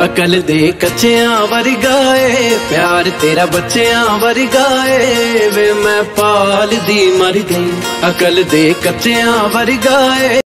अकल दे कच्चियां वर्गा ए, प्यार तेरा बच्चियां वर्गा ए, वे मैं पाल दी मर गई। अकल दे कच्चियां वर्गा ए।